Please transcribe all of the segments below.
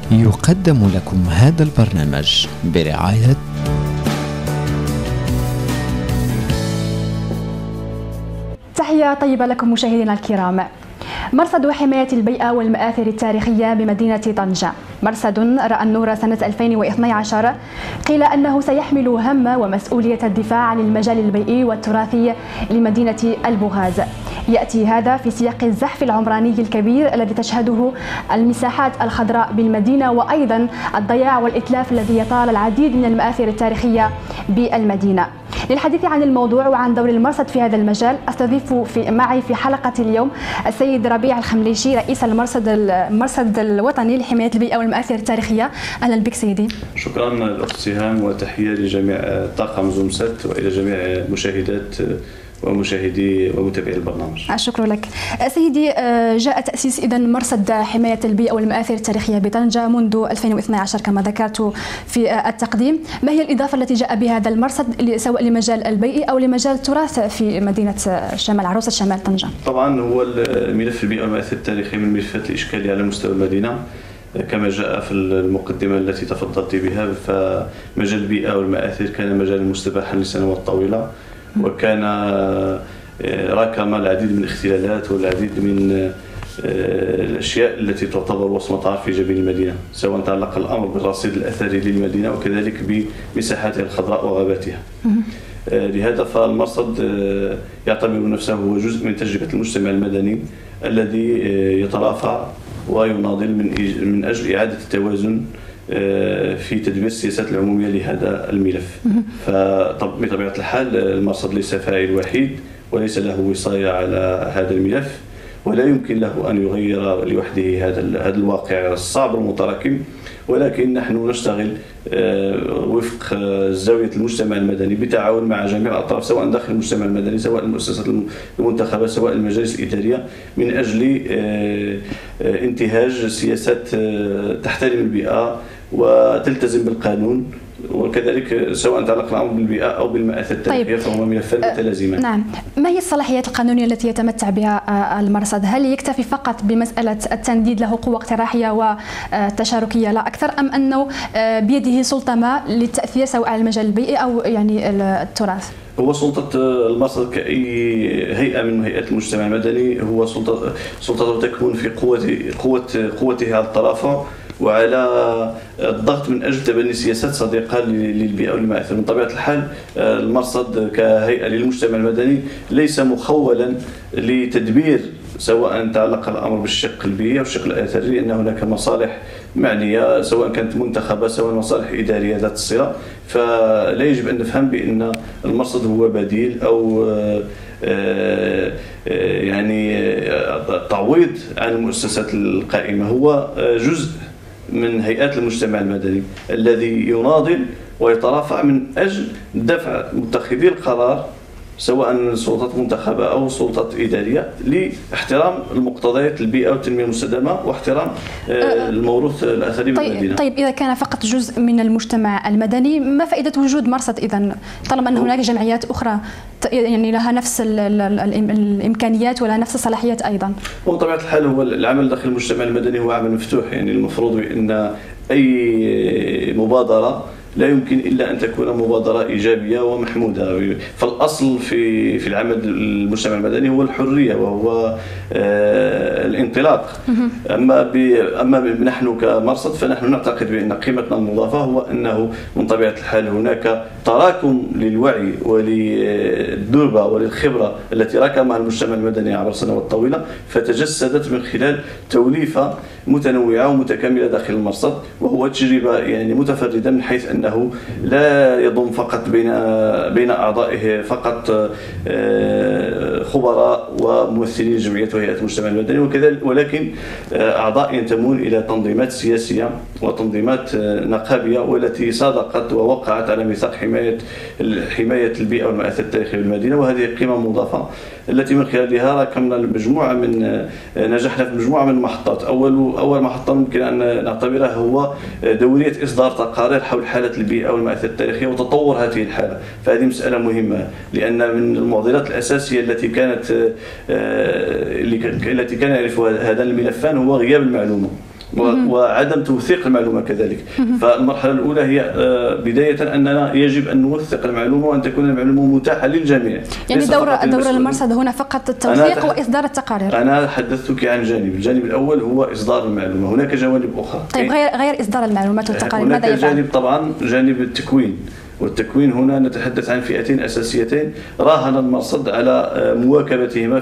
يقدم لكم هذا البرنامج برعاية تحية طيبة لكم مشاهدينا الكرام. مرصد حماية البيئة والمآثر التاريخية بمدينة طنجة، مرصد رأى النور سنة 2012. قيل أنه سيحمل هم ومسؤولية الدفاع عن المجال البيئي والتراثي لمدينة البوغاز. يأتي هذا في سياق الزحف العمراني الكبير الذي تشهده المساحات الخضراء بالمدينة، وأيضا الضياع والإتلاف الذي يطال العديد من المآثر التاريخية بالمدينة. للحديث عن الموضوع وعن دور المرصد في هذا المجال أستضيف معي في حلقة اليوم السيد ربيع الخمليشي، رئيس المرصد الوطني لحماية البيئة والمآثر التاريخية. أهلا بك سيدي. شكرا الأخت سهام، وتحية لجميع طاقم زومسات وإلى جميع مشاهدات ومشاهدي ومتابعي البرنامج. شكرا لك سيدي. جاء تأسيس إذن مرصد حماية البيئة والمآثر التاريخية بطنجة منذ 2012 كما ذكرت في التقديم. ما هي الإضافة التي جاء بها هذا المرصد سواء لمجال البيئي أو لمجال التراث في مدينة شمال عروسة شمال طنجة؟ طبعا هو ملف البيئة والمآثر التاريخية من الملفات الإشكالية على مستوى المدينة كما جاء في المقدمة التي تفضلت بها. فمجال البيئة والمآثر كان مجالا مستباحا لسنوات طويلة، وكان راكم العديد من الاختلالات والعديد من الأشياء التي تعتبر وصمة عار في جبين المدينة، سواء تعلق الأمر بالرصيد الأثري للمدينة وكذلك بمساحاتها الخضراء وغاباتها. لهذا فالمرصد يعتبر نفسه هو جزء من تجربة المجتمع المدني الذي يترافع ويناضل من أجل إعادة التوازن في تدبير السياسات العمومية لهذا الملف. فبطبيعة الحال المرصد ليس فاعل وحيد وليس له وصاية على هذا الملف، ولا يمكن له أن يغير لوحده هذا الواقع الصعب المتراكم، ولكن نحن نشتغل وفق زاوية المجتمع المدني بالتعاون مع جميع الأطراف، سواء داخل المجتمع المدني سواء المؤسسات المنتخبة سواء المجالس الإدارية، من أجل انتهاج سياسات تحترم البيئة وتلتزم بالقانون، وكذلك سواء تعلق الأمر بالبيئة أو بالمآثر التاريخية. طيب. فهما ملفان متلازمان. نعم. ما هي الصلاحيات القانونية التي يتمتع بها المرصد؟ هل يكتفي فقط بمسألة التنديد له قوة اقتراحية وتشاركية لا أكثر، أم أنه بيده سلطة ما للتأثير سواء على المجال البيئي أو يعني التراث؟ هو سلطة المرصد كأي هيئة من هيئات المجتمع المدني، هو سلطته تكمن في قوتها على الترافع وعلى الضغط من أجل تبني سياسات صديقة للبيئة والمآثر. من طبيعة الحال المرصد كهيئة للمجتمع المدني ليس مخولا لتدبير سواء تعلق الأمر بالشق البيئي أو الشق الأثري، لأن هناك مصالح معنية سواء كانت منتخبة سواء مصالح إدارية ذات الصلة. فلا يجب أن نفهم بأن المرصد هو بديل أو يعني تعويض عن المؤسسات القائمة. هو جزء من هيئات المجتمع المدني الذي يناضل ويترافع من أجل دفع متخذي القرار سواء سلطات منتخبة أو سلطات إدارية لاحترام المقتضيات البيئة والتنمية المستدامة واحترام الموروث الأثري بالمدينة. طيب إذا كان فقط جزء من المجتمع المدني، ما فائدة وجود مرصد إذن طالما أن هناك جمعيات أخرى يعني لها نفس الإمكانيات ولها نفس الصلاحيات أيضا؟ وبطبيعة الحال هو العمل داخل المجتمع المدني هو عمل مفتوح، يعني المفروض أن أي مبادرة لا يمكن إلا أن تكون مبادرة إيجابية ومحمودة. فالأصل في العمل المجتمع المدني هو الحرية وهو الانطلاق. أما نحن كمرصد فنحن نعتقد بأن قيمتنا المضافة هو أنه من طبيعة الحال هناك تراكم للوعي وللدربة وللخبرة التي راكمها المجتمع المدني عبر سنوات طويلة، فتجسدت من خلال توليفة متنوعة ومتكاملة داخل المرصد، وهو تجربة يعني متفردة من حيث أنه لا يضم فقط بين أعضائه فقط خبراء وممثلين جمعيات وهيئات المجتمع المدني وكذلك، ولكن أعضاء ينتمون إلى تنظيمات سياسية وتنظيمات نقابية والتي صادقت ووقعت على ميثاق حماية البيئة والمآثر التاريخية بالمدينة. وهذه قيمة مضافة التي من خلالها راكمنا نجحنا في مجموعة من المحطات. أول محطة ممكن أن نعتبرها هو دورية إصدار تقارير حول حالة البيئة والمآثر التاريخية وتطور هذه الحالة. فهذه مسألة مهمة، لأن من المعضلات الأساسية التي كان يعرفها هذان الملفان هو غياب المعلومة. وعدم توثيق المعلومة كذلك. فالمرحلة الأولى هي بداية أننا يجب أن نوثق المعلومة وأن تكون المعلومة متاحة للجميع. يعني دور المرصد هنا فقط التوثيق وإصدار التقارير. أنا حدثتك عن الجانب الأول هو إصدار المعلومة. هناك جوانب أخرى. طيب غير إصدار المعلومات والتقارير ماذا يفعل؟ هناك جانب طبعا جانب التكوين، والتكوين هنا نتحدث عن فئتين أساسيتين راهن المرصد على مواكبتهما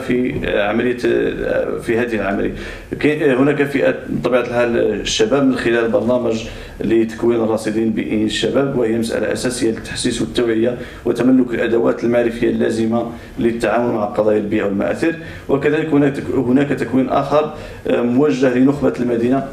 في هذه العملية. هناك فئة بطبيعة الحال الشباب من خلال برنامج لتكوين الراصدين بإن الشباب، وهي مسألة أساسية للتحسيس والتوعية وتملك الأدوات المعرفية اللازمة للتعامل مع قضايا البيئة والمآثر. وكذلك هناك تكوين آخر موجه لنخبة المدينة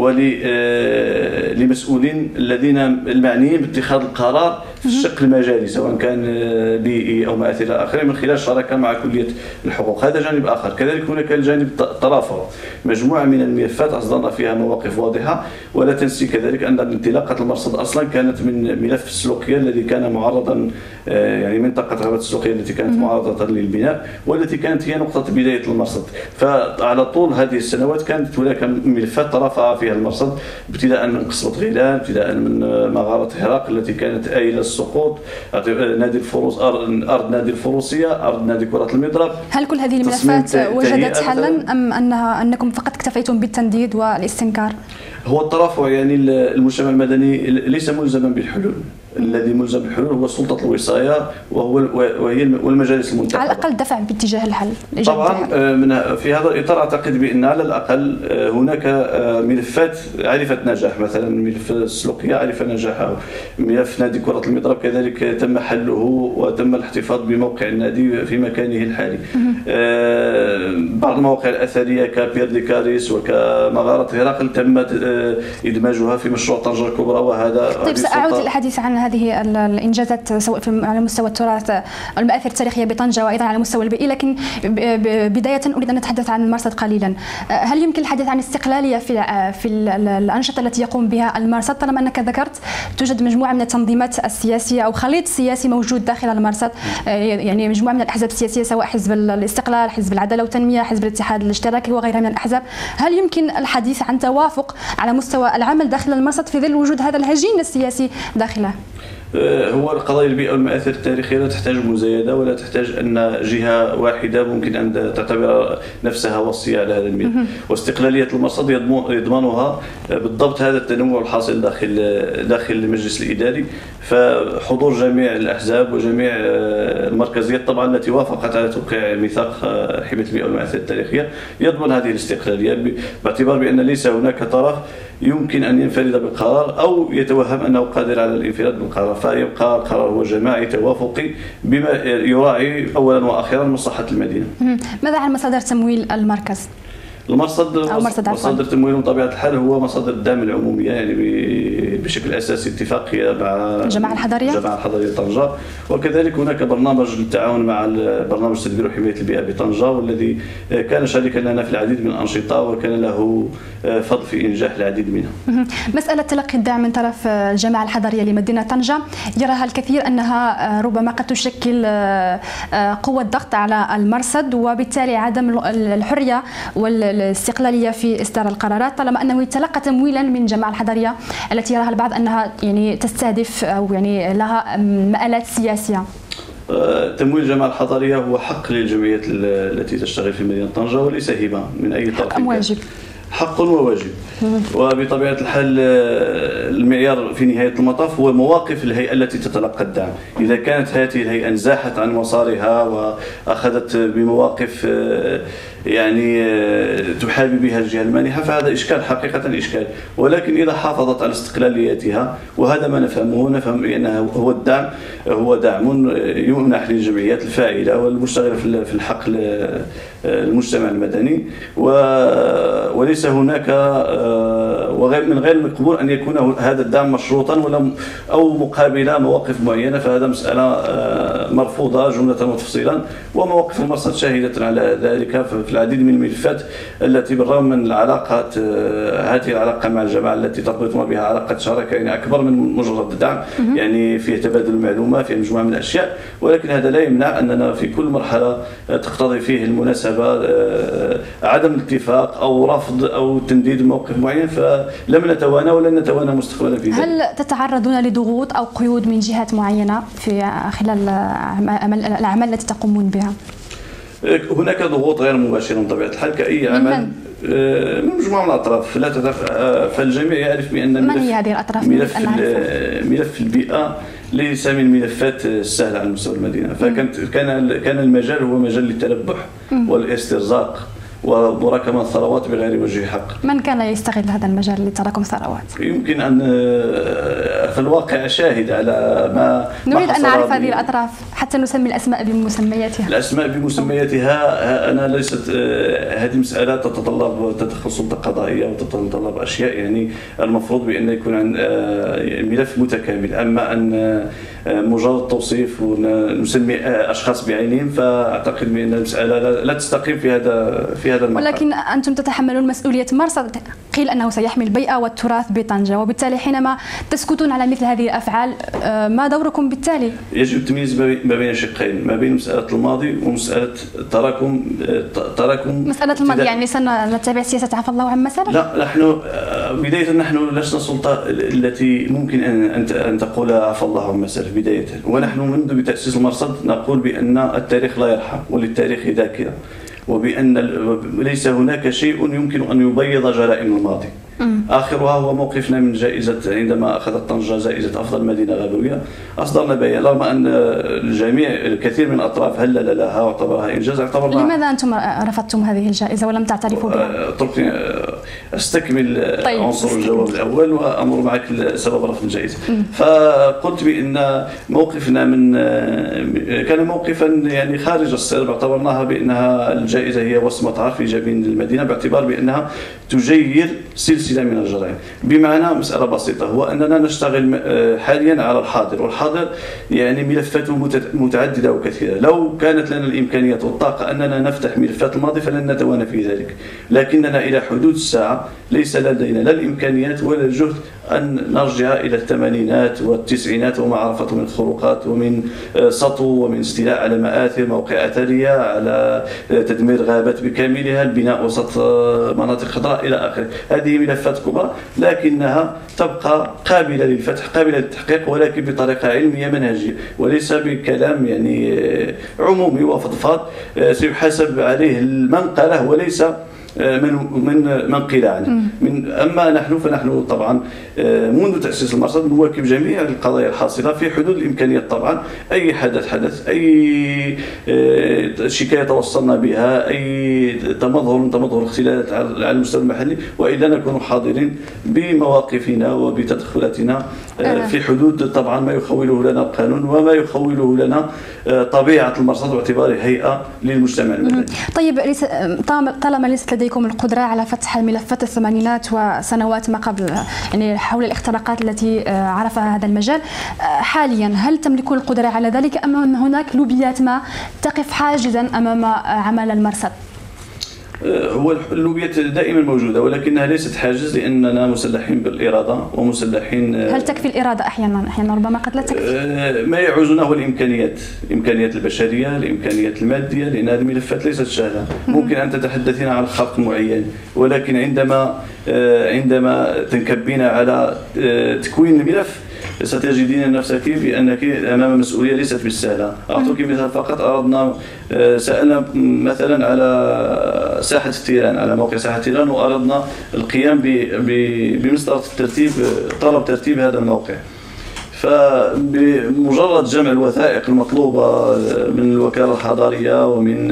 ولمسؤولين الذين المعنيين باتخاذ القرار في الشق المجالي سواء كان بيئي او مآثر اخرين من خلال شراكه مع كليه الحقوق. هذا جانب اخر. كذلك هناك الجانب الترافع، مجموعه من الملفات اصدرنا فيها مواقف واضحه. ولا تنسي كذلك ان انطلاقه المرصد اصلا كانت من ملف السلوكيه الذي كان معرضا، يعني منطقه غابه السلوكيه التي كانت معرضه للبناء والتي كانت هي نقطه بدايه المرصد. فعلى طول هذه السنوات كانت هناك ملفات ترافع فيها المرصد، ابتداء من قصبة غيلان، ابتداء من مغارة هرقل التي كانت آيلة السقوط، نادي الفروس، أرض نادي الفروسية، أرض نادي كرة المضرب. هل كل هذه الملفات وجدت حلا أم أنكم فقط اكتفيتم بالتنديد والاستنكار؟ هو الترافع، يعني المجتمع المدني ليس ملزما بالحلول. الذي ملزم بالحلول هو سلطة الوصاية والمجالس المنتخبة. على الأقل دفع باتجاه الحل. طبعا في هذا الإطار أعتقد بأن على الأقل هناك ملفات عرفت نجاح، مثلا ملف السلوكية عرف نجاحه، ملف نادي كرة المضرب كذلك تم حله وتم الاحتفاظ بموقع النادي في مكانه الحالي. بعض المواقع الأثرية كبير دي كاريس وكمغارة هرقل تم إدماجها في مشروع طنجة الكبرى. وهذا طيب سأعود للحديث عن هذه الإنجازات سواء على مستوى التراث المآثر التاريخية بطنجة وأيضا على مستوى البيئي، لكن بداية أريد أن نتحدث عن المرصد قليلا. هل يمكن الحديث عن استقلالية في الأنشطة التي يقوم بها المرصد، طالما أنك ذكرت توجد مجموعة من التنظيمات السياسية أو خليط سياسي موجود داخل المرصد، يعني مجموعة من الأحزاب السياسية سواء حزب الاستقلال، حزب العدالة والتنمية، حزب الاتحاد الاشتراكي وغيرها من الأحزاب. هل يمكن الحديث عن توافق على مستوى العمل داخل المرصد في ظل وجود هذا الهجين السياسي داخله؟ هو القضايا البيئة والمآثر التاريخية لا تحتاج مزايدة ولا تحتاج أن جهة واحدة ممكن أن تعتبر نفسها وصية على هذا الملف. واستقلالية المرصد يضمنها بالضبط هذا التنوع الحاصل داخل المجلس الإداري. فحضور جميع الأحزاب وجميع المركزيات طبعا التي وافقت على توقيع ميثاق حماية البيئة والمآثر التاريخية يضمن هذه الاستقلالية، باعتبار بأن ليس هناك طرف يمكن أن ينفرد بالقرار أو يتوهم أنه قادر على الانفراد بالقرار، فيبقى القرار هو جماعي توافقي بما يراعي أولا وأخيرا مصلحة المدينة. ماذا عن مصادر تمويل المركز؟ مصادر تمويل بطبيعة الحال هو مصادر الدعم العمومية، يعني بشكل أساسي اتفاقية مع الجماعة الحضرية طنجة، وكذلك هناك برنامج للتعاون مع برنامج تدبير وحماية البيئة بطنجة، والذي كان شريكا لنا في العديد من الأنشطة وكان له فضل في إنجاح العديد منها. مسألة تلقي الدعم من طرف الجماعة الحضرية لمدينة طنجة يراها الكثير أنها ربما قد تشكل قوة ضغط على المرصد، وبالتالي عدم الحرية والاستقلالية في إصدار القرارات، طالما أنه يتلقى تمويلا من الجماعة الحضرية التي يراها البعض أنها يعني تستهدف أو يعني لها مآلات سياسية. تمويل الجماعة الحضرية هو حق للجمعيات التي تشتغل في مدينة طنجة وليس هبة من أي طرف. حق واجب. حق وواجب. وبطبيعة الحال المعيار في نهاية المطاف هو مواقف الهيئة التي تتلقى الدعم. إذا كانت هذه الهيئة انزاحت عن مسارها وأخذت بمواقف يعني تحابي بها الجهة المانحة فهذا إشكال، حقيقة إشكال. ولكن إذا حافظت على استقلاليتها، وهذا ما نفهمه، نفهم بأنه هو الدعم هو دعم يمنح للجمعيات الفاعلة والمشتغلة في الحق المجتمع المدني، وليس هناك من غير المقبول أن يكون هذا الدعم مشروطا أو مقابل مواقف معينة. فهذا مسألة مرفوضة جملة وتفصيلا، ومواقف المرصد شاهدة على ذلك في العديد من الملفات التي بالرغم من العلاقات هذه العلاقة مع الجماعة التي تربطنا بها علاقة شراكة يعني أكبر من مجرد دعم، يعني فيه تبادل المعلومات، فيه مجموعة من الأشياء، ولكن هذا لا يمنع أننا في كل مرحلة تقتضي فيه المناسبة عدم الاتفاق أو رفض أو تنديد موقف معين، فلم نتوانى ولن نتوانى مستقبلا في ذلك. هل تتعرضون لضغوط أو قيود من جهات معينة في خلال الأعمال التي تقومون بها؟ هناك ضغوط غير مباشرة بطبيعة الحال كأي عمل من مجموعة من الأطراف، فالجميع يعرف بأن من هي هذه الأطراف؟ ملف البيئة ليس من الملفات السهلة على مستوى المدينة، كان المجال هو مجال للتلبح والاسترزاق ومراكمة الثروات بغير وجه حق. من كان يستغل هذا المجال لتراكم الثروات؟ يمكن أن في الواقع شاهد على ما نريد أن نعرف هذه الأطراف حتى نسمي الأسماء بمسمياتها. الأسماء بمسمياتها أنا ليست هذه مسألة تتطلب تدخل سلطة قضائية وتتطلب أشياء، يعني المفروض بأن يكون عن ملف متكامل، أما أن مجرد توصيف ونسمي أشخاص بعينهم فأعتقد بأن المسألة لا تستقيم في هذا المقام. ولكن أنتم تتحملون مسؤولية مرصد قيل أنه سيحمي البيئة والتراث بطنجة، وبالتالي حينما تسكتون على مثل هذه الأفعال ما دوركم بالتالي؟ يجب التمييز ما بين شقين، ما بين مسألة الماضي ومسألة تراكم مسألة الماضي يعني سنتبع سياسة عفى الله عما سلف؟ لا، نحن بداية نحن لسنا السلطة التي ممكن أن تقول عفى الله عما سلف بداية، ونحن منذ تأسيس المرصد نقول بأن التاريخ لا يرحم وللتاريخ ذاكرة، وبأن ليس هناك شيء يمكن أن يبيض جرائم الماضي. آخرها هو موقفنا من جائزة عندما أخذت طنجة جائزة أفضل مدينة غابوية، أصدرنا بيان رغم أن الجميع الكثير من الأطراف هلل لها واعتبرها إنجاز. لماذا أنتم رفضتم هذه الجائزة ولم تعترفوا بها؟ اتركني أستكمل عنصر الجواب الأول وأمر معك سبب رفض الجائزة. فقلت بأن موقفنا كان موقفا يعني خارج السرب، اعتبرناها بأنها الجائزة هي وصمة عار في جبين المدينة، باعتبار بأنها تجير سلسلة من الجرائم. بمعنى مسألة بسيطة، هو أننا نشتغل حاليا على الحاضر، والحاضر يعني ملفاته متعددة وكثيرة. لو كانت لنا الإمكانية والطاقة أننا نفتح ملفات الماضي فلن نتوانى في ذلك، لكننا إلى حدود الساعة ليس لدينا لا الإمكانيات ولا الجهد أن نرجع إلى الثمانينات والتسعينات وما عرفته من خروقات ومن سطو ومن استيلاء على مآثر، موقع أثرية، على تدمير غابات بكاملها، البناء وسط مناطق خضراء إلى آخره. هذه ملفات كبرى لكنها تبقى قابلة للفتح، قابلة للتحقيق، ولكن بطريقة علمية منهجية وليس بكلام يعني عمومي وفضفاض سيحاسب عليه المنقلة وليس من قيل عنه. أما فنحن طبعا منذ تأسيس المرصد نواكب جميع القضايا الحاصلة في حدود الإمكانيات. طبعا أي حدث، أي شكاية توصلنا بها، أي تمظهر اختلالات على المستوى المحلي، وإلا نكون حاضرين بمواقفنا وبتدخلاتنا في حدود طبعا ما يخوله لنا القانون وما يخوله لنا طبيعة المرصد باعتباره هيئة للمجتمع المدني. طيب، طالما ليست لديكم القدرة على فتح الملفات الثمانينات وسنوات ما قبل، يعني حول الاختراقات التي عرفها هذا المجال حاليا، هل تملكون القدرة على ذلك أم هناك لوبيات ما تقف حاجزا أمام عمل المرصد؟ هو اللوبيات دائما موجودة ولكنها ليست حاجز، لأننا مسلحين بالإرادة ومسلحين. هل تكفي الإرادة أحيانا ربما قد لا تكفي؟ ما يعوزنا هو الإمكانيات البشرية، الإمكانيات المادية، لأن هذه الملفات ليست سهلة. ممكن أن تتحدثين عن خلق معين، ولكن عندما تنكبين على تكوين الملف ستجدين نفسك بأنك أمام مسؤولية ليست بالسهلة. أعطوك مثال فقط، سألنا مثلا على ساحة التيران، على موقع ساحة التيران، وأردنا القيام بمسطرة الترتيب، طلب ترتيب هذا الموقع. فبمجرد جمع الوثائق المطلوبة من الوكالة الحضارية ومن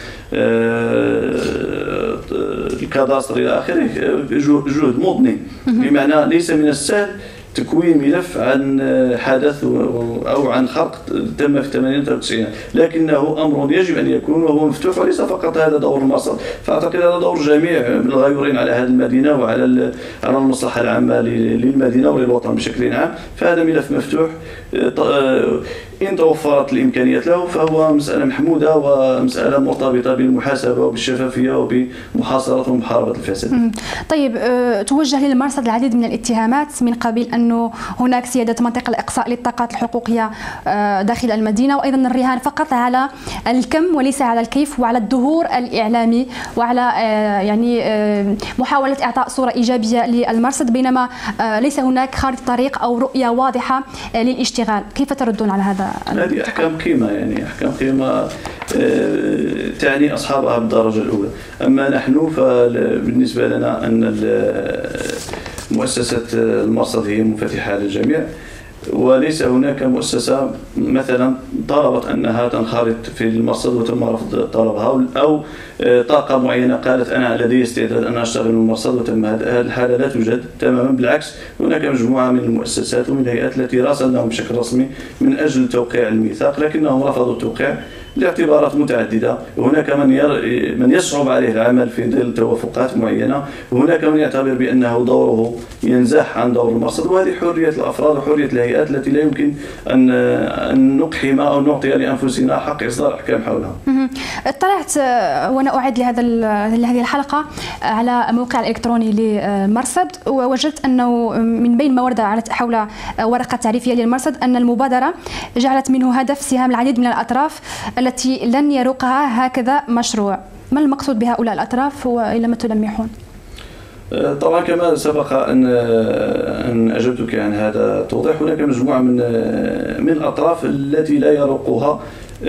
الكادستر إلى آخره جهد مضني، بمعنى ليس من السهل تكوين ملف عن حدث أو عن خرق تم في الثمانينات أو التسعينات، لكنه أمر يجب أن يكون وهو مفتوح، وليس فقط هذا دور المرصد. فأعتقد هذا دور جميع الغيورين على هذه المدينة وعلى المصلحة العامة للمدينة وللوطن بشكل عام. فهذا ملف مفتوح إن توفرت الإمكانيات له فهو مسألة محمودة ومسألة مرتبطة بالمحاسبة وبالشفافية وبمحاصرة ومحاربة الفساد. طيب، توجه للمرصد العديد من الاتهامات من قبيل أنه هناك سيادة منطق الإقصاء للطاقات الحقوقية داخل المدينة، وأيضا الرهان فقط على الكم وليس على الكيف، وعلى الظهور الإعلامي، وعلى يعني محاولة إعطاء صورة إيجابية للمرصد، بينما ليس هناك خارطة طريق أو رؤية واضحة للاشتغال. كيف تردون على هذا؟ هذه أحكام قيمة، يعني أحكام قيمة تعني أصحابها بالدرجة الأولى. أما نحن فبالنسبة لنا أن مؤسسة المرصد هي منفتحة للجميع، وليس هناك مؤسسة مثلا طلبت أنها تنخرط في المرصد وتم رفض طلبها، أو طاقة معينة قالت أنا لدي استعداد أن أشتغل في المرصد وتم هذه الحالة لا توجد تماما. بالعكس، هناك مجموعة من المؤسسات ومن الهيئات التي راسلناهم بشكل رسمي من أجل توقيع الميثاق، لكنهم رفضوا التوقيع لاعتبارات متعددة. هناك من يصعب عليه العمل في ظل توافقات معينة، وهناك من يعتبر بأنه دوره ينزاح عن دور المرصد، وهذه حرية الأفراد وحرية الهيئات التي لا يمكن أن نقحم أو نعطي لأنفسنا حق إصدار أحكام حولها. اطلعت وأنا أعد لهذه الحلقة على الموقع الإلكتروني للمرصد، ووجدت أنه من بين ما ورد حول ورقة تعريفية للمرصد أن المبادرة جعلت منه هدف سهام العديد من الأطراف التي لن يروقها هكذا مشروع. ما المقصود بهؤلاء الأطراف وإلى ما تلمحون؟ طبعا كما سبق أن أجبتك عن هذا التوضيح، هناك مجموعة من الأطراف التي لا يروقها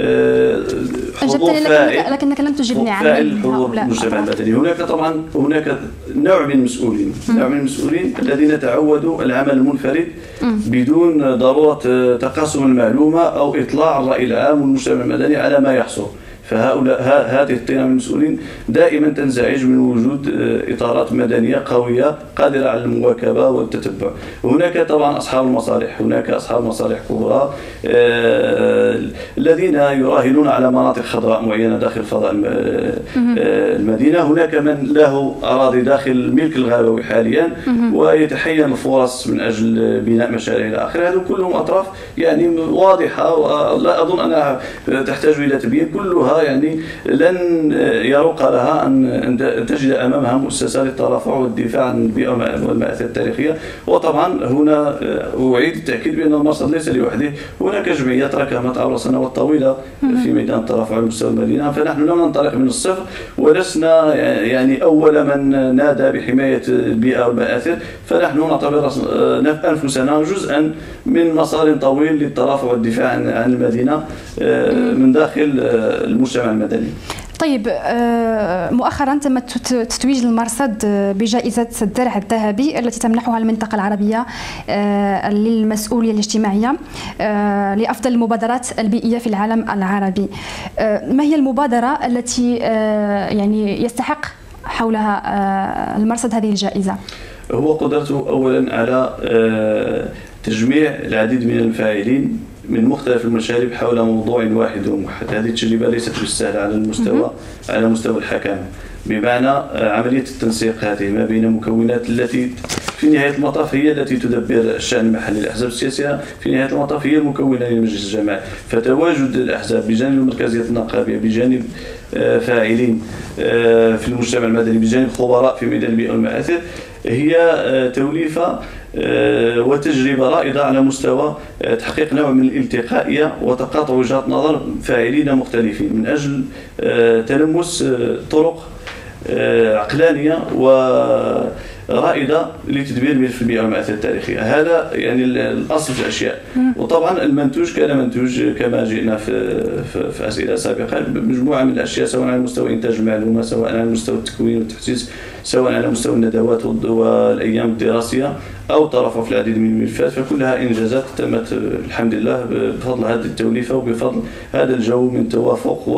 أجبتني لكنك لم تجبني عن هؤلاء المجتمع المدني. هناك نوع من المسؤولين، الذين تعودوا العمل المنفرد بدون ضرورة تقاسم المعلومة أو إطلاع الرأي العام والمجتمع المدني على ما يحصل. فهؤلاء هذه الطينة من المسؤولين دائما تنزعج من وجود إطارات مدنية قوية قادرة على المواكبة والتتبع. هناك طبعا أصحاب المصالح، هناك أصحاب مصالح كبرى الذين يراهنون على مناطق خضراء معينة داخل فضاء المدينة. هناك من له أراضي داخل الملك الغابوي حاليا ويتحين الفرص من أجل بناء مشاريع إلى آخره. هذه كلهم أطراف يعني واضحة، ولا أظن أنها تحتاج إلى تبيين. كلها يعني لن يروق لها أن تجد أمامها مؤسسة للترافع والدفاع عن البيئة والمآثر التاريخية. وطبعا هنا أعيد التأكيد بأن المرصد ليس لوحده، هناك جمعيات راكمت عبر سنوات طويلة في ميدان الترافع على مستوى المدينة. فنحن لم ننطلق من الصفر، ولسنا يعني أول من نادى بحماية البيئة والمآثر، فنحن نعتبر أنفسنا جزءا من مسار طويل للترافع والدفاع عن المدينة من داخل المجتمع المدني. طيب، مؤخرا تم تتويج المرصد بجائزة الدرع الذهبي التي تمنحها المنطقة العربية للمسؤولية الاجتماعية لأفضل المبادرات البيئية في العالم العربي. ما هي المبادرة التي يعني يستحق حولها المرصد هذه الجائزة؟ هو قدرته أولا على تجميع العديد من الفاعلين من مختلف المشارب حول موضوع واحد وموحد. هذه التجربة ليست بالسهلة على مستوى الحكامة، بمعنى عملية التنسيق هذه ما بين مكونات التي في نهاية المطاف هي التي تدبر الشأن المحلي. الأحزاب السياسية في نهاية المطاف هي المكونة للمجلس الجماعي، فتواجد الأحزاب بجانب المركزية النقابية، بجانب فاعلين في المجتمع المدني، بجانب خبراء في ميدان البيئة والمآثر، هي توليفة وتجربة رائدة على مستوى تحقيق نوع من الالتقائية وتقاطع وجهات نظر فاعلين مختلفين من أجل تلمس طرق عقلانية ورائدة لتدبير ملف البيئة والمآثر التاريخية. هذا يعني الأصل في الأشياء. وطبعا المنتوج كان منتوج كما جئنا في أسئلة سابقة مجموعة من الأشياء، سواء على مستوى إنتاج المعلومة، سواء على مستوى التكوين والتحسيس، سواء على مستوى الندوات والأيام الدراسية، أو ترفع في العديد من الملفات. فكلها إنجازات تمت الحمد لله بفضل هذه التوليفة وبفضل هذا الجو من توافق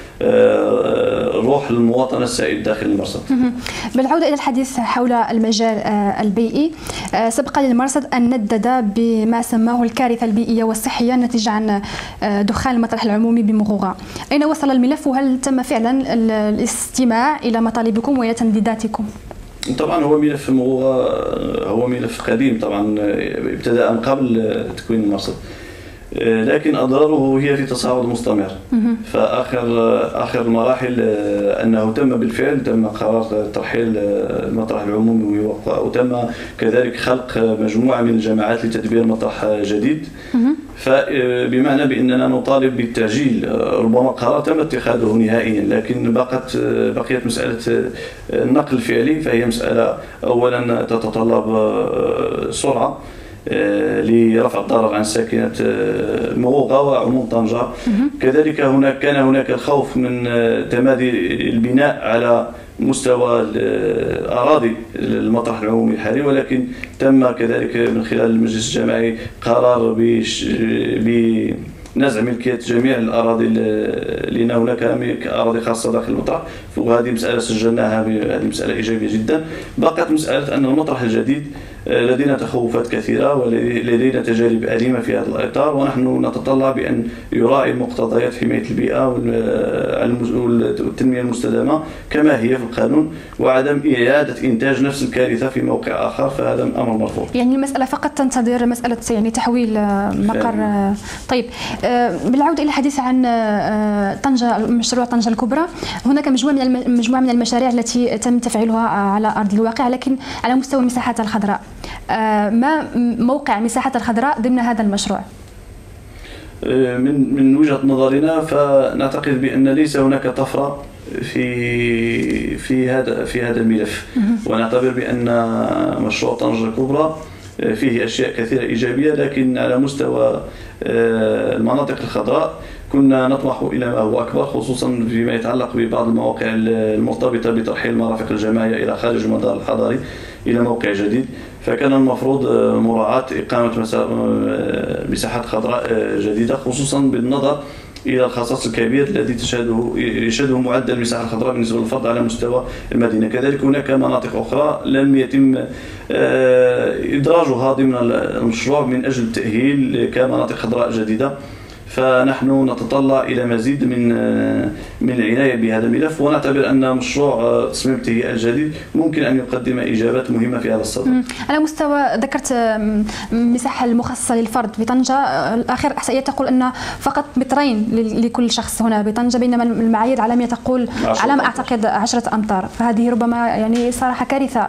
وروح المواطنة السائد داخل المرصد. بالعودة إلى الحديث حول المجال البيئي، سبق للمرصد أن ندد بما سماه الكارثة البيئية والصحية الناتجة عن دخان المطرح العمومي بمغوغة. أين وصل الملف، وهل تم فعلا الاستماع إلى مطالبكم وإلى تنديداتكم؟ طبعا هو ملف مغوغة هو ملف قديم، طبعا ابتدأ قبل تكوين المرصد. لكن أضراره هي في تصاعد مستمر. فآخر المراحل أنه تم قرار ترحيل المطرح العمومي وتم كذلك خلق مجموعة من الجماعات لتدبير مطرح جديد. فبمعنى بأننا نطالب بالتعجيل. ربما قرار تم اتخاذه نهائيا، لكن بقيت مسألة النقل الفعلي، فهي مسألة أولا تتطلب سرعة لرفع الضرر عن ساكنة المغوغة وعموم طنجة. كذلك كان هناك الخوف من تمادي البناء على مستوى الأراضي المطرح العمومي الحالي، ولكن تم كذلك من خلال المجلس الجماعي قرار بنزع ملكية جميع الأراضي، لأن هناك أراضي خاصة داخل المطرح، وهذه مسألة سجلناها، هذه مسألة إيجابية جدا. بقت مسألة أن المطرح الجديد لدينا تخوفات كثيرة ولدينا تجارب أليمة في هذا الإطار، ونحن نتطلع بأن يراعي مقتضيات حماية البيئة والتنمية المستدامة كما هي في القانون، وعدم إعادة إنتاج نفس الكارثة في موقع آخر، فهذا أمر مرفوض. يعني المسألة فقط تنتظر مسألة يعني تحويل مقر. طيب، بالعودة إلى الحديث عن طنجة، مشروع طنجة الكبرى، هناك مجموعة من المشاريع التي تم تفعيلها على أرض الواقع، لكن على مستوى المساحات الخضراء، ما موقع مساحة الخضراء ضمن هذا المشروع؟ من وجهة نظرنا فنعتقد بأن ليس هناك طفرة في هذا الملف، ونعتبر بأن مشروع طنجة الكبرى فيه أشياء كثيرة إيجابية، لكن على مستوى المناطق الخضراء كنا نطمح إلى ما هو أكبر، خصوصا فيما يتعلق ببعض المواقع المرتبطة بترحيل المرافق الجماعية إلى خارج المدار الحضري إلى موقع جديد. فكان المفروض مراعاة إقامة مساحات خضراء جديدة، خصوصا بالنظر إلى الخصاص الكبير الذي يشهده معدل المساحة الخضراء بالنسبة للفرد على مستوى المدينة. كذلك هناك مناطق أخرى لم يتم إدراجها ضمن المشروع من أجل التأهيل كمناطق خضراء جديدة، فنحن نتطلع إلى مزيد من العناية بهذا الملف، ونعتبر أن مشروع تصميم التهيئة الجديد ممكن أن يقدم إجابات مهمة في هذا الصدد. على مستوى، ذكرت المساحة المخصصة للفرد بطنجة، آخر إحصائيات تقول أن فقط مترين لكل شخص هنا بطنجة، بينما المعايير العالمية تقول على ما أعتقد 10 أمتار، فهذه ربما يعني صراحة كارثة.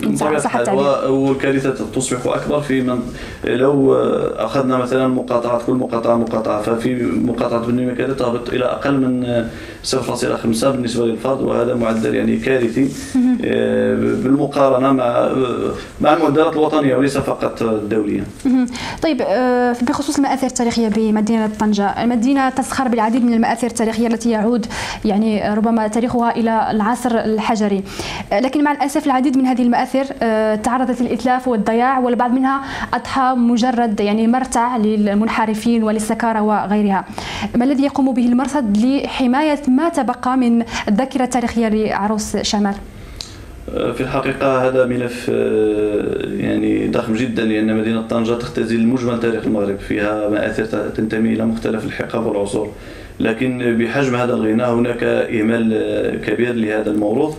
والكارثة تصبح أكبر لو أخذنا مثلا مقاطعات، كل مقاطعة، ففي مقاطعة بني مكادة تهبط إلى أقل من 0.5 بالنسبة للفرد، وهذا معدل يعني كارثي بالمقارنة مع المعدلات الوطنية وليس فقط الدولية. طيب، بخصوص المآثر التاريخية بمدينة طنجة، المدينة تزخر بالعديد من المآثر التاريخية التي يعود يعني ربما تاريخها إلى العصر الحجري، لكن مع الأسف العديد من هذه المآثر تعرضت للإتلاف والضياع، والبعض منها أضحى مجرد يعني مرتع للمنحرفين وللسكارى وغيرها. ما الذي يقوم به المرصد لحماية ما تبقى من الذاكرة التاريخية لعروس شمال؟ في الحقيقة هذا ملف يعني ضخم جدا، لأن مدينة طنجة تختزل مجمل تاريخ المغرب، فيها مآثر تنتمي إلى مختلف الحقب والعصور، لكن بحجم هذا الغناء هناك إهمال كبير لهذا الموروث.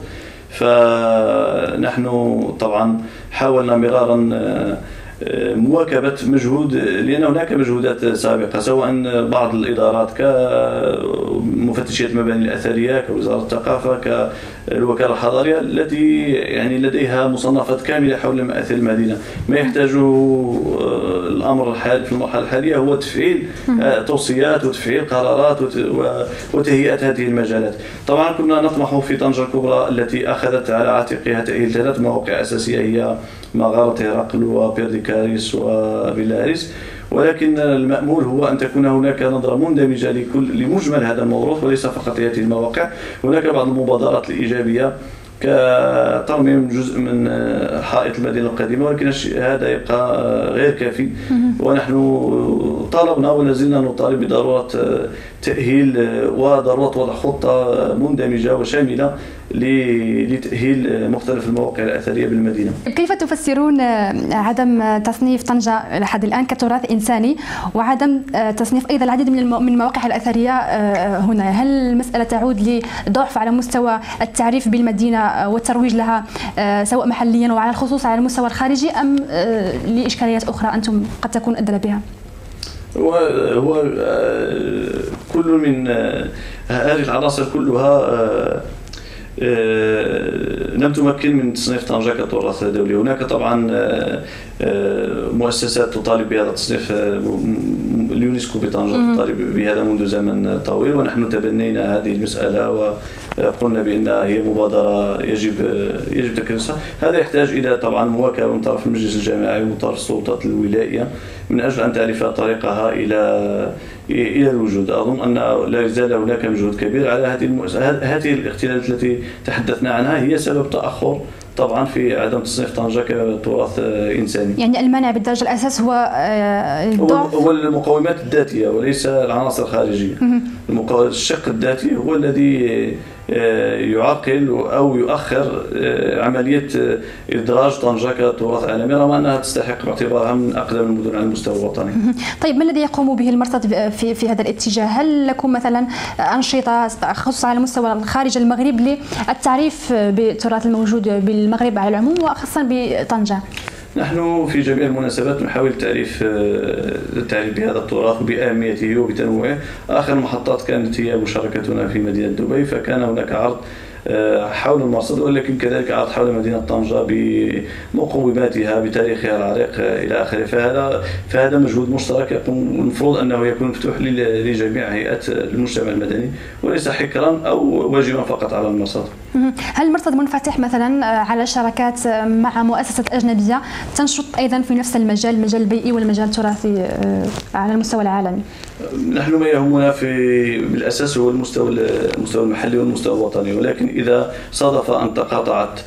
فنحن طبعا حاولنا مرارا مواكبة مجهود، لأن هناك مجهودات سابقة، سواء بعض الإدارات كمفتشية المباني الأثرية، كوزارة الثقافة، كالوكالة الحضارية، التي يعني لديها مصنفات كاملة حول مآثر المدينة. ما يحتاجه الأمر الحالي في المرحلة الحالية هو تفعيل توصيات وتفعيل قرارات وتهيئة هذه المجالات. طبعا كنا نطمح في طنجة الكبرى التي أخذت على عاتقها تأهيل 3 مواقع أساسية، هي مغارة هرقل وبيرديكاريس وبيلاريس، ولكن المأمول هو أن تكون هناك نظرة مندمجة لمجمل هذا الموروث وليس فقط هذه المواقع. هناك بعض المبادرات الإيجابية كترميم جزء من حائط المدينة القديمة، ولكن هذا يبقى غير كافي، ونحن طالبنا ولا زلنا نطالب بضرورة تأهيل وضرورة وضع خطة مندمجة وشاملة لتأهيل مختلف المواقع الأثرية بالمدينة. كيف تفسرون عدم تصنيف طنجة لحد الآن كتراث إنساني، وعدم تصنيف أيضا العديد من المواقع الأثرية هنا؟ هل المسألة تعود لضعف على مستوى التعريف بالمدينة والترويج لها سواء محليا وعلى الخصوص على المستوى الخارجي، أم لإشكاليات أخرى أنتم قد تكون أدرى بها؟ هو كل من هذه العناصر كلها لم تمكن من تصنيف طنجة كتراث دولي. هناك طبعا مؤسسات تطالب بهذا التصنيف، اليونسكو بطنجة تطالب بهذا منذ زمن طويل، ونحن تبنينا هذه المسألة وقلنا بأنها هي مبادرة يجب تكريسها. هذا يحتاج إلى طبعا مواكبة من طرف المجلس الجماعي ومن طرف السلطات الولائية من أجل أن تعرف طريقها إلى الوجود. أظن أن لا يزال هناك مجهود كبير على هذه الاختلالات التي تحدثنا عنها، هي سبب تأخر طبعا في عدم تصنيف طنجة كتراث إنساني. يعني المانع بالدرجة الأساس هو الضعف، هو المقومات الذاتية وليس العناصر الخارجية. الشق الذاتي هو الذي يعرقل أو يؤخر عملية إدراج طنجة كتراث عالمي، رغم أنها تستحق باعتبارها من أقدم المدن على المستوى الوطني. طيب، ما الذي يقوم به المرصد في هذا الاتجاه؟ هل لكم مثلا أنشطة خاصة على مستوى خارج المغرب للتعريف بالتراث الموجود بالمغرب على العموم وخاصة بطنجة؟ نحن في جميع المناسبات نحاول التعريف بهذا التراث بأهميته وبتنوعه. آخر المحطات كانت هي مشاركتنا في مدينة دبي، فكان هناك عرض حول المرصد، ولكن كذلك عرض حول مدينة طنجة بمقوماتها بتاريخها العريق إلى آخره. فهذا مجهود مشترك المفروض أنه يكون مفتوح لجميع هيئات المجتمع المدني وليس حكرا أو واجبا فقط على المرصد. هل المرصد منفتح مثلا على شراكات مع مؤسسات أجنبية تنشط أيضا في نفس المجال البيئي والمجال التراثي على المستوى العالمي؟ نحن ما يهمنا بالأساس هو المستوى المحلي والمستوى الوطني، ولكن إذا صادف أن تقاطعت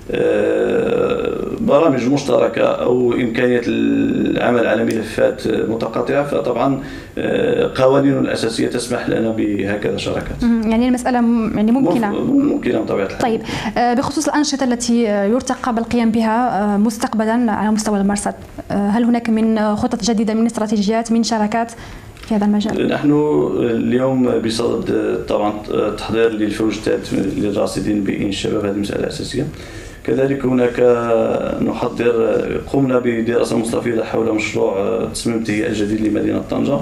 برامج مشتركة أو إمكانية العمل على ملفات متقاطعة، فطبعا قوانين الأساسية تسمح لنا بهكذا شراكات. يعني المسألة يعني ممكنة بطبيعة الحال. طيب، بخصوص الأنشطة التي يرتقب القيام بها مستقبلا على مستوى المرصد، هل هناك من خطط جديدة، من استراتيجيات، من شراكات في هذا المجال؟ نحن اليوم بصدد طبعا تحضير للفوج الثالث للراصدين بإن الشباب، هذه مسألة أساسية. كذلك هناك قمنا بدراسة مستفيضة حول مشروع تصميم التهيئة الجديد لمدينة طنجة،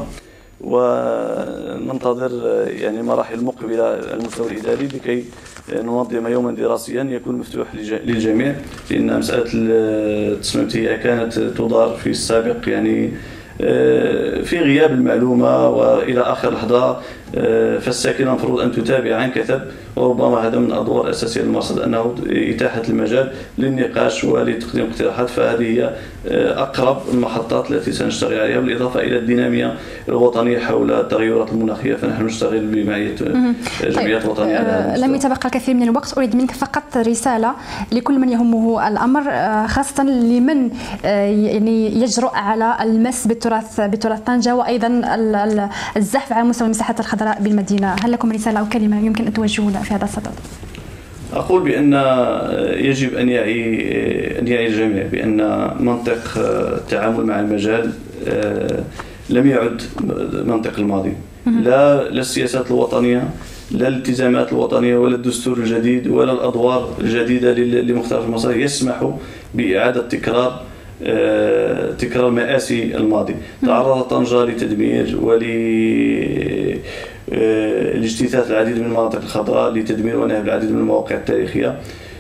وننتظر يعني مراحل مقبلة على المستوى الإداري لكي ننظم يوما دراسيا يكون مفتوح للجميع، لأن مسألة تصميم التهيئة كانت تدار في السابق يعني في غياب المعلومة وإلى آخر لحظة، فالساكنة المفروض أن تتابع عن كثب، وربما هذا من الأدوار الأساسية للمرصد أنه إتاحة المجال للنقاش ولتقديم اقتراحات. فهذه هي أقرب المحطات التي سنشتغل عليها، بالإضافة إلى الدينامية الوطنية حول التغيرات المناخية، فنحن نشتغل بمعية جمعيات وطنية. لم يتبقى الكثير من الوقت، أريد منك فقط رسالة لكل من يهمه الأمر، خاصة لمن يعني يجرؤ على المس بتراث طنجة وأيضا الزحف على مستوى المساحات الخضراء بالمدينة. هل لكم رسالة أو كلمة يمكن أن توجهوها في هذا الصدد؟ أقول بأن يجب أن يعي الجميع بأن منطق التعامل مع المجال لم يعد منطق الماضي. لا السياسات الوطنية، لا الالتزامات الوطنية، ولا الدستور الجديد، ولا الأدوار الجديدة لمختلف المصالح يسمح بإعادة تكرار مآسي الماضي. تعرضت طنجة لتدمير لاجتثاث العديد من المناطق الخضراء، لتدمير ونهب العديد من المواقع التاريخية.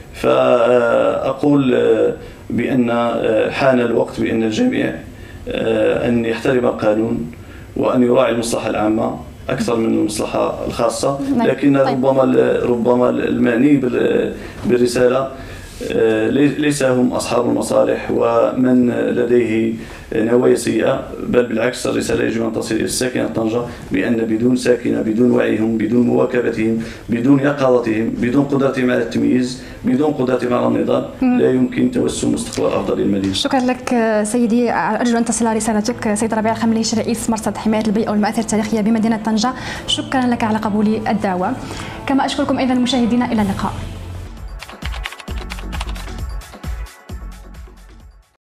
فأقول بأن حان الوقت بأن الجميع أن يحترم القانون وأن يراعي المصلحة العامة أكثر من المصلحة الخاصة. لكن ربما المعني بالرسالة ليس هم أصحاب المصالح ومن لديه نوايا سيئة، بل بالعكس الرسالة يجب أن تصل إلى الساكنة طنجة بأن بدون ساكنة، بدون وعيهم، بدون مواكبتهم، بدون يقظتهم، بدون قدرتهم على التمييز، بدون قدرتهم على النضال، لا يمكن توسم مستقبل أفضل للمدينة. شكرا لك سيدي، أرجو أن تصل رسالتك. سيد ربيع الخمليش، رئيس مرصد حماية البيئة والمآثر التاريخية بمدينة طنجة، شكرا لك على قبول الدعوة. كما أشكركم أيضا مشاهدينا، إلى اللقاء.